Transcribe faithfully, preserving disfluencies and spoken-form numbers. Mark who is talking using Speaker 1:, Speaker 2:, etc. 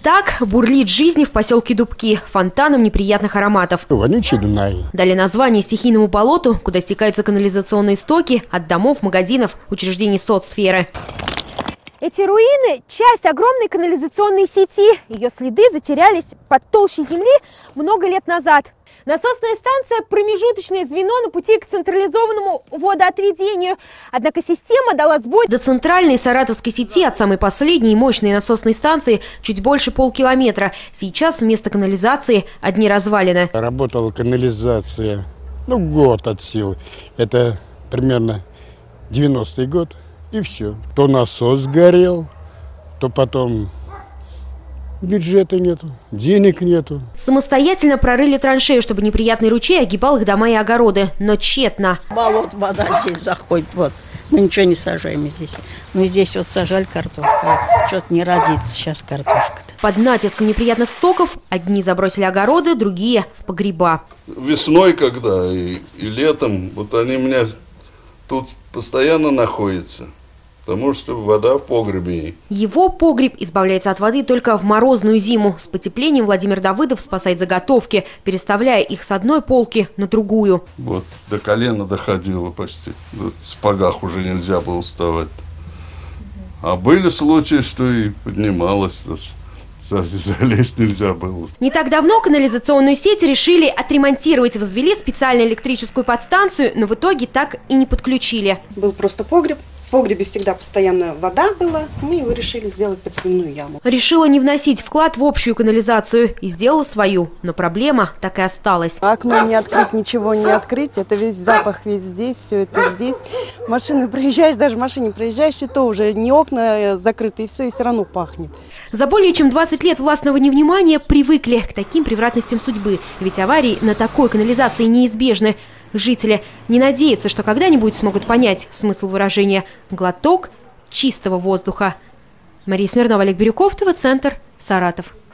Speaker 1: Итак, бурлит жизнь в поселке Дубки фонтаном неприятных ароматов.
Speaker 2: Вонючий Дунай.
Speaker 1: Дали название стихийному болоту, куда стекаются канализационные стоки от домов, магазинов, учреждений соцсферы.
Speaker 3: Эти руины – часть огромной канализационной сети. Ее следы затерялись под толщей земли много лет назад. Насосная станция – промежуточное звено на пути к централизованному водоотведению. Однако система дала сбой.
Speaker 1: До центральной саратовской сети от самой последней мощной насосной станции чуть больше полкилометра. Сейчас вместо канализации одни развалины.
Speaker 2: Работала канализация, ну, год от силы. Это примерно девяностый год. И все. То насос сгорел, то потом бюджета нету, денег нету.
Speaker 1: Самостоятельно прорыли траншею, чтобы неприятный ручей огибал их дома и огороды. Но тщетно.
Speaker 4: Болот, вода здесь заходит. Вот. Мы ничего не сажаем здесь. Мы здесь вот сажали картошку. Что-то не родится сейчас картошка-то.
Speaker 1: Под натиском неприятных стоков одни забросили огороды, другие – погреба.
Speaker 5: Весной, когда и, и летом, вот они у меня тут постоянно находятся. Потому что вода в погребе.
Speaker 1: Его погреб избавляется от воды только в морозную зиму. С потеплением Владимир Давыдов спасает заготовки, переставляя их с одной полки на другую.
Speaker 5: Вот, до колена доходило почти. В сапогах уже нельзя было вставать. А были случаи, что и поднималось даже. Залезть нельзя было.
Speaker 1: Не так давно канализационную сеть решили отремонтировать. Возвели специальную электрическую подстанцию, но в итоге так и не подключили.
Speaker 6: Был просто погреб. В погребе всегда постоянно вода была. Мы его решили сделать под свиную яму.
Speaker 1: Решила не вносить вклад в общую канализацию и сделала свою. Но проблема так и осталась.
Speaker 7: Окно не открыть, ничего не открыть. Это весь запах весь здесь, все это здесь. Машины проезжаешь, даже в машине проезжаешь, и то уже не окна закрыты, и все, и все равно пахнет.
Speaker 1: За более чем двадцать лет властного невнимания привыкли к таким превратностям судьбы. Ведь аварии на такой канализации неизбежны. Жители не надеются, что когда-нибудь смогут понять смысл выражения «глоток чистого воздуха». Мария Смирнова, Олег Бирюков, ТВ-центр, Саратов.